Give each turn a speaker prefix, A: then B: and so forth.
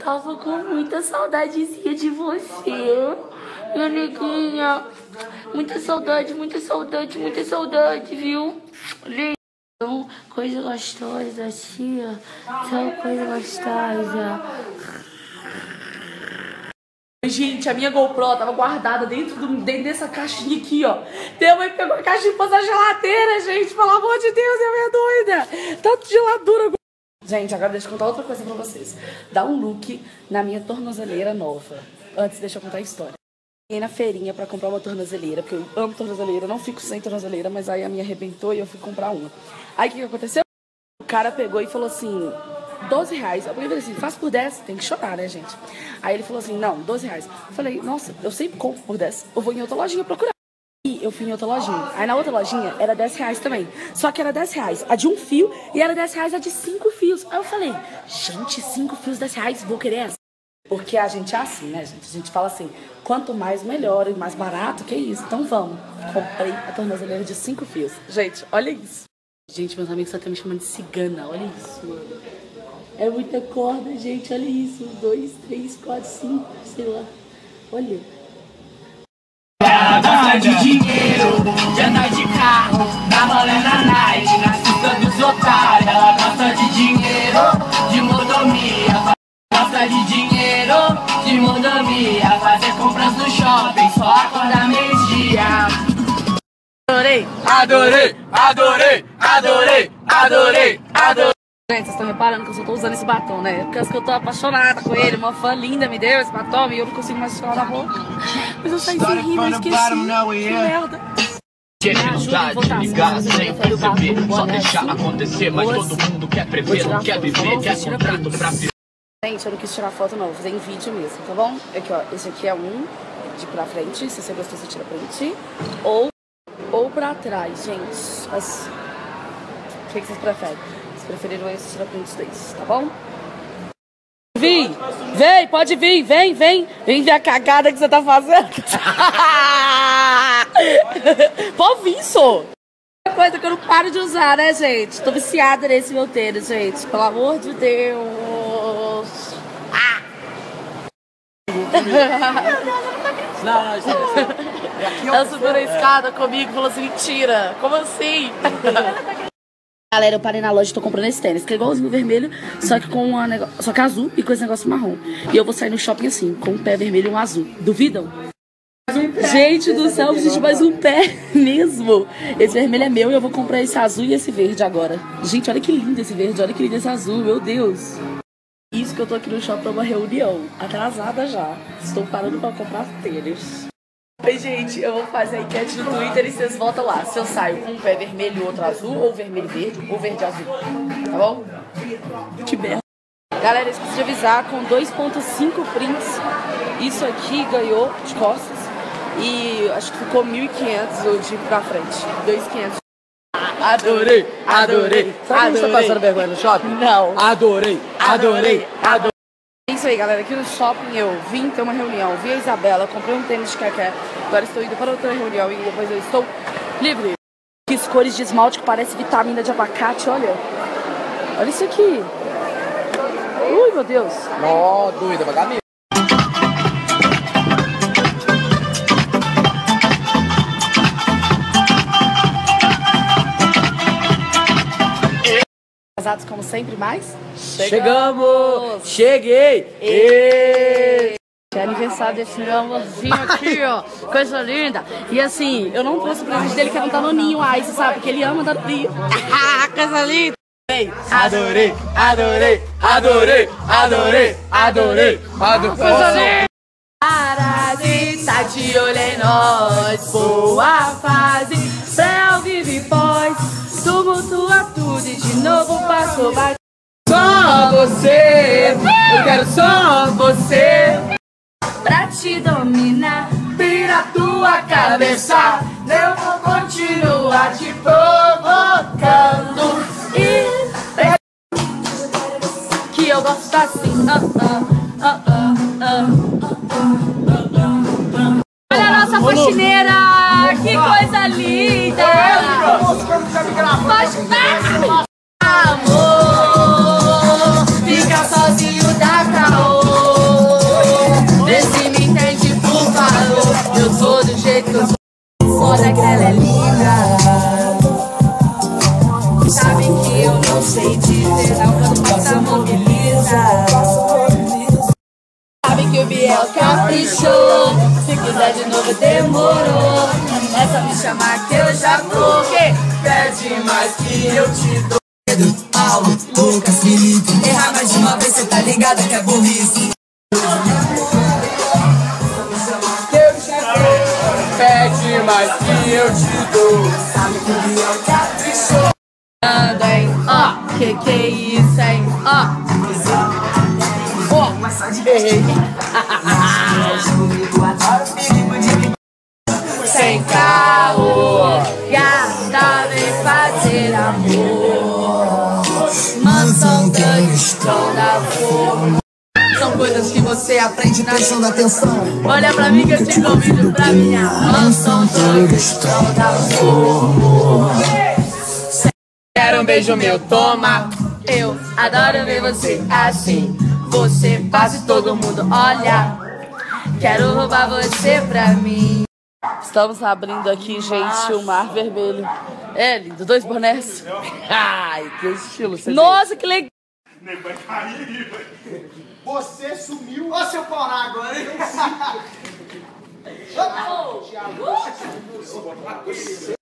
A: tava com muita saudadezinha de você, minha neguinha. Muita saudade, muita saudade, muita saudade, viu? Então, coisa gostosa, tia. Tão coisa gostosa. Gente, a minha GoPro tava guardada dentro dessa caixinha aqui, ó. Minha mãe pegou a caixinha e pôs na geladeira, gente. Pelo amor de Deus, é minha doida. Tanto geladura. Gente, agora deixa eu contar outra coisa pra vocês. Dá um look na minha tornozeleira nova. Antes, deixa eu contar a história. Fiquei na feirinha pra comprar uma tornozeleira, porque eu amo tornozeleira, não fico sem tornozeleira, mas aí a minha arrebentou e eu fui comprar uma. Aí o que aconteceu? O cara pegou e falou assim, 12 reais. Eu falei assim, faz por 10, tem que chorar, né, gente? Aí ele falou assim, não, 12 reais. Eu falei, nossa, eu sempre compro por 10, eu vou em outra lojinha procurar. E eu fui em outra lojinha. Aí na outra lojinha era 10 reais também. Só que era 10 reais a de um fio e era 10 reais a de 5 fios. Aí eu falei, gente, 5 fios, 10 reais, vou querer essa. Porque a gente é assim, né, gente? A gente fala assim, quanto mais melhor e mais barato, que isso. Então vamos. Comprei a tornozeleira de 5 fios. Gente, olha isso. Gente, meus amigos estão até me chamando de cigana. Olha isso, mano. É muita corda, gente. Olha isso. 1, 2, 3, 4, 5, sei lá. Olha.
B: Ela gosta de dinheiro, de andar de carro, da rolê na night, na pista dos otários. Ela gosta de dinheiro, de modomia. Gosta de dinheiro, de modomia. Fazer compras no shopping, só acordar meio-dia.
A: Adorei.
B: Adorei, adorei, adorei, adorei, adorei.
A: Gente, vocês estão reparando que eu só tô usando esse batom, né? Porque eu tô apaixonada com ele. Uma fã linda me deu esse batom e eu não consigo mais tirar da boca. Mas eu saí sem rir, eu esqueci. Que merda.
B: Gente, não dá de ligar sem perceber. Só deixar acontecer, mas todo mundo quer prever, não quer viver, quer contrato pra viver.
A: Gente, eu não quis tirar foto não, vou fazer em vídeo mesmo, tá bom? Aqui, ó, esse aqui é um de pra frente, se você gostou, você tira print. Ou pra trás, gente. O que vocês preferem? Se preferiram esse, tira print dois, tá bom? Vem, pode vir, vem ver a cagada que você tá fazendo. Pode vir, só. É coisa que eu não paro de usar, né, gente? Tô viciada nesse meu tênis, gente. Pelo amor de Deus.
C: Não, isso
A: Ela subiu na escada comigo e falou assim, mentira, como assim? Galera, eu parei na loja e tô comprando esse tênis, que é igualzinho vermelho, só que azul e com esse negócio marrom. E eu vou sair no shopping assim, com um pé vermelho e um azul. Duvidam? Gente do céu, existe mais um pé mesmo. Esse vermelho é meu e eu vou comprar esse azul e esse verde agora. Gente, olha que lindo esse verde, olha que lindo esse azul, meu Deus. Isso que eu tô aqui no shopping pra uma reunião, atrasada já. Estou parando pra comprar tênis. Oi, gente, eu vou fazer a enquete no Twitter e vocês votam lá. Se eu saio com um pé vermelho e outro azul, ou vermelho e verde, ou verde e azul. Tá bom? Que merda. Galera, eu esqueci de avisar, com 2.5 prints, isso aqui ganhou de costas. E acho que ficou 1.500 o de pra frente. 2.500.
C: Adorei. Sabe que você tá passando vergonha no shopping?
A: Não.
C: Adorei.
A: É isso aí, galera. Aqui no shopping eu vim ter uma reunião. Vi a Isabela, comprei um tênis de caqué. Agora estou indo para outra reunião e depois eu estou livre. Fiz cores de esmalte que parece vitamina de abacate, olha. Olha isso aqui. Ui, meu Deus.
C: Ó, doida, vagabundo.
A: Casados como sempre, mais?
C: Chegamos! Cheguei!
A: É aniversário desse meu amorzinho aqui, ó. Coisa linda. E assim, eu não trouxe o presente dele que é um danoninho Ice, sabe? Porque ele ama danoninho. Coisa linda.
C: Adorei!
A: Coisa linda. Parasita, te olhei nós. Boa fase, céu vive pós. Tumultua tudo e de novo passou.
C: Só você! Eu quero só você!
A: Pra te dominar, vira tua cabeça. Eu vou continuar te provocando. E que eu gosto assim. Olha a nossa faxineira! Que coisa linda! Amor, fica sozinho da caô. Sabe que o Biel caprichou. Se quiser de novo demorou. É só me chamar que eu já vou.
B: Pede mais que eu te dou. Pedro, Paulo, Lucas, Felipe. Errar mais de uma vez, cê tá ligado que é burrice.
C: Pede mais que eu te dou.
B: Sabe que o Biel caprichou.
A: Anda, hein? Ó, que é isso, hein? Ó.
C: Errei.
A: Sem carro, gata, vem fazer amor. Mansão, tanque, da fogo. São coisas que você aprende na
B: Prestando atenção.
A: Olha pra mim que eu te convido pra minha mansão, tanque, da fogo. Quero um beijo meu, toma. Eu adoro ver você assim. Você faz e todo mundo olha. Quero roubar você pra mim. Estamos abrindo aqui, gente, o Mar Vermelho. É lindo, 2 bonés.
C: Ai, que estilo.
A: Nossa, que legal.
D: Vai cair, velho.
E: Você sumiu. Ó, seu pau na água, hein?